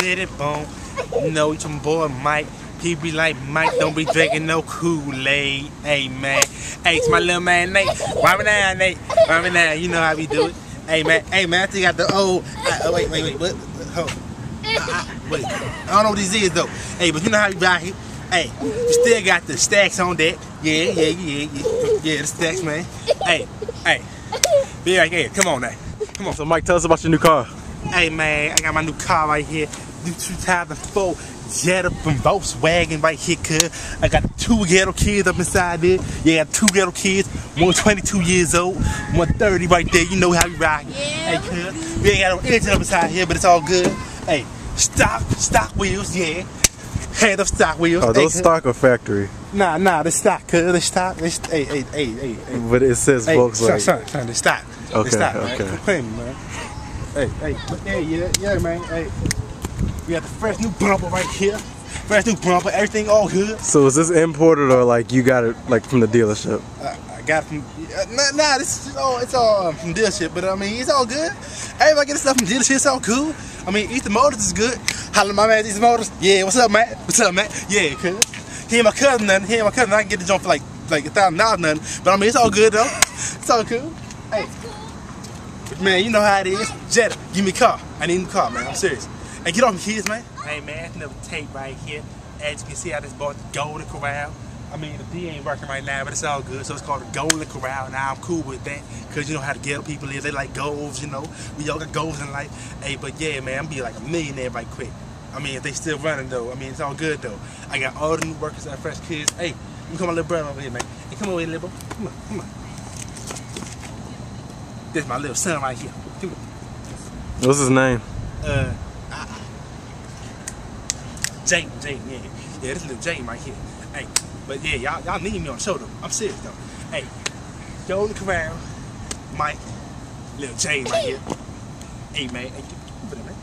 did it, boom. You know, it's your boy Mike. He be like, Mike, don't be drinking no Kool-Aid. Hey, man. Hey, it's my little man, Nate. Wipe me down, Nate. Wipe me down. You know how we do it. Hey, man. Hey, man, I think I got the old... wait. What? Hold. Wait. I don't know what this is, though. Hey, but you know how we rock it. Hey, you still got the stacks on deck. Yeah, the stacks, man. Hey. Be right here. Come on, now. Come on. So, Mike, tell us about your new car. Hey, man, I got my new car right here. New 2004 Jetta from Volkswagen right here, cuz. I got 2 ghetto kids up inside there. Yeah, I got 2 ghetto kids. One 22 years old, one 30 right there. You know how we rock. Yeah. Hey, cuz. We ain't got no engine up inside here, but it's all good. Hey, stock wheels, yeah. Hand up stock wheels. Oh, those stock or factory? Nah, the stock, cuz. The stock. Hey. But it says Volkswagen. Son, the stock. Okay, the stock, okay. Man. Claim, man. Hey, yeah, man. Hey, we got the fresh new bumper right here. Fresh new bumper, everything all good. So is this imported or like you got it like from the dealership? I got it from, this is all, it's all from dealership, but I mean, it's all good. Everybody get stuff from dealership, it's all cool. I mean, Easter Motors is good. Holla at my man, Easter Motors. Yeah, what's up, man? Yeah, cuz. He ain't my cousin, nothing. I can get the jump for like $1,000 nothing. But I mean, it's all good though. It's all cool. Hey. Man, you know how it is. Jetta, give me a car. I need a car, man. I'm serious. Hey, get off me, kids, man. Hey, man, it's another tape right here. As you can see, I just bought the Golden Corral. I mean, the D ain't working right now, but it's all good. So it's called the Golden Corral. Now I'm cool with that, because you know how the ghetto people is. They like goals, you know. We all got goals in life. Hey, but yeah, man, I'm be like a millionaire right quick. I mean, if they still running, though. I mean, it's all good, though. I got all the new workers and fresh kids. Hey, let me call my little brother over here, man. Hey, come over here, little bro. Come on. This is my little son right here. Come on. What's his name? Jane, yeah. Yeah, this little Jane right here. Hey, but yeah, y'all need me on the show though. I'm serious though. Hey, Golden Corral, Mike, little Jane right here. Hey man, hey, put it, man.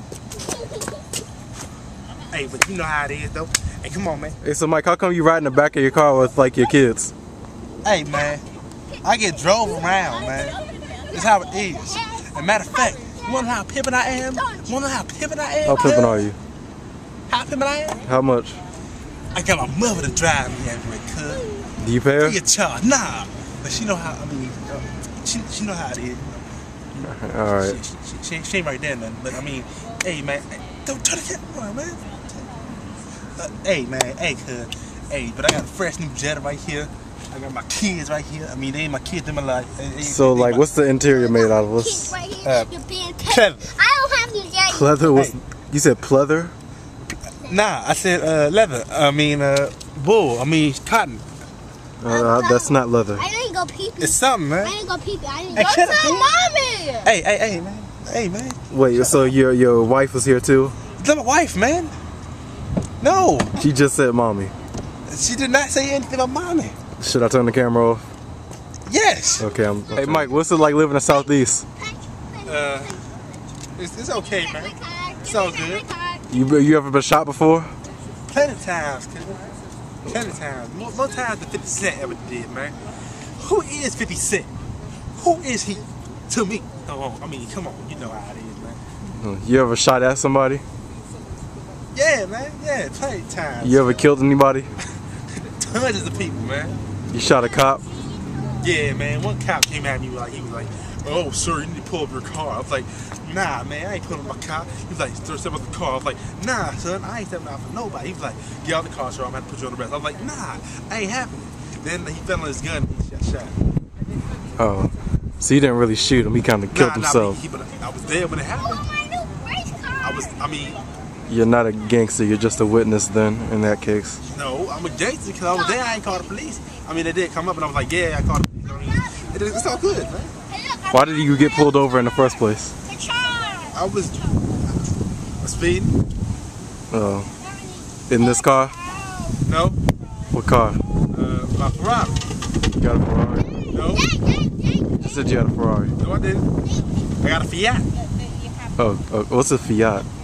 Hey, but you know how it is though. Hey, come on, man. Hey, so Mike, how come you ride in the back of your car with like your kids? Hey man, I get drove around, man. That's how it is. As a matter of fact, you wanna know how pimpin' I am? How pimpin' are you? How pimpin' I am? How much? I got my mother to drive me everywhere, cuz. Do you pay her? Free of charge. Nah. But she know how, I mean, she know how it is. Alright. She ain't right there nothing. But I mean, hey man, don't turn the camera on, man. Hey man, hey cuz. Hey, but I got a fresh new Jetta right here. I got my kids right here. I mean, they ain't my kids, they're my life. So like, what's the interior made out of? What's pleather. I don't have any Jetta. Pleather? What's, you said pleather? Nah, I said leather. I mean wool. I mean cotton. That's not leather. I didn't go pee-pee. It's something, man. I didn't go pee-pee. I didn't Hey, go shut up, tell mommy. Hey, man. Hey, man. Wait, so your wife was here too? That's my wife, man. No. She just said mommy. She did not say anything about mommy. Should I turn the camera off? Yes. Okay, Hey Mike, what's it like living in the Southeast? It's okay, man. It's all good. You ever been shot before? Plenty of times, kid. Plenty of times. More times than 50 Cent ever did, man. Who is 50 Cent? Who is he to me? Oh, I mean, come on. You know how it is, man. You ever shot at somebody? Yeah, man. Yeah, plenty of times. You ever killed anybody? Tons of people, man. You shot a cop? Yeah, man. One cop came at me like, he was like, "Oh, sir, you need to pull up your car." I was like, "Nah, man, I ain't pulling up my car." He was like, "Step out the car." I was like, "Nah, son, I ain't stepping out for nobody." He was like, "Get out the car, sir. I'm gonna have to put you on the arrest." I was like, "Nah, I ain't happening." Then he fell on his gun and he got shot. Oh, so you didn't really shoot him? He kind of killed himself. But I was there when it happened. I mean. You're not a gangster. You're just a witness then, in that case. No, I'm a gangster because I was there. I ain't called the police. I mean, they did come up and I was like, "Yeah, I called the police." I mean, it's all good, man. Why did you get pulled over in the first place? I was speeding. Oh, in this car? No. What car? My Ferrari. You got a Ferrari? No. You said you had a Ferrari. No, I didn't. I got a Fiat. Oh, what's a Fiat?